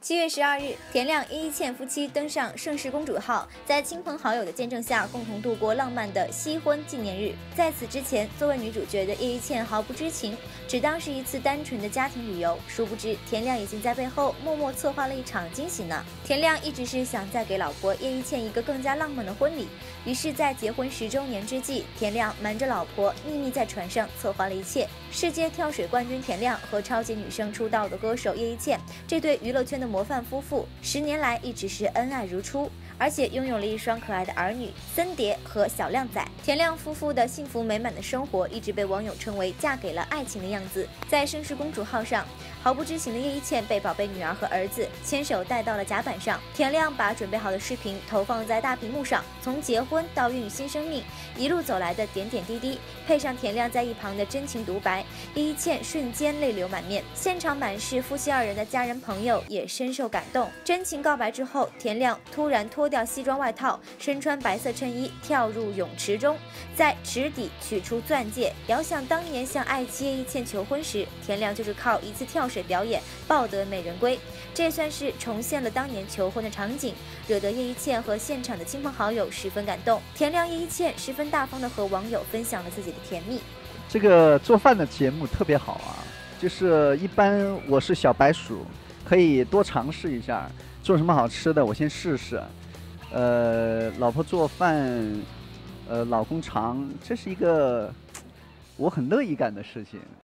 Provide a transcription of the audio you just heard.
7月12日，田亮、叶一茜夫妻登上盛世公主号，在亲朋好友的见证下，共同度过浪漫的新婚纪念日。在此之前，作为女主角的叶一茜毫不知情，只当是一次单纯的家庭旅游。殊不知，田亮已经在背后默默策划了一场惊喜呢。田亮一直是想再给老婆叶一茜一个更加浪漫的婚礼，于是，在结婚10周年之际，田亮瞒着老婆，秘密在船上策划了一切。世界跳水冠军田亮和超级女声出道的歌手叶一茜，这对娱乐圈的模范夫妇，10年来一直是恩爱如初，而且拥有了一双可爱的儿女森蝶和小靓仔。田亮夫妇的幸福美满的生活一直被网友称为嫁给了爱情的样子。在盛世公主号上，毫不知情的叶一茜被宝贝女儿和儿子牵手带到了甲板上，田亮把准备好的视频投放在大屏幕上，从结婚到孕育新生命，一路走来的点点滴滴，配上田亮在一旁的真情独白，叶一茜瞬间泪流满面。现场满是夫妻2人的家人朋友也深受感动。真情告白之后，田亮突然脱掉西装外套，身穿白色衬衣跳入泳池中，在池底取出钻戒。遥想当年向爱妻叶一茜求婚时，田亮就是靠一次跳水表演抱得美人归，这算是重现了当年求婚的场景，惹得叶一茜和现场的亲朋好友十分感动。田亮、叶一茜十分大方地和网友分享了自己的甜蜜。 这个做饭的节目特别好啊，就是一般我是小白鼠，可以多尝试一下，做什么好吃的我先试试。老婆做饭，老公尝，这是一个我很乐意干的事情。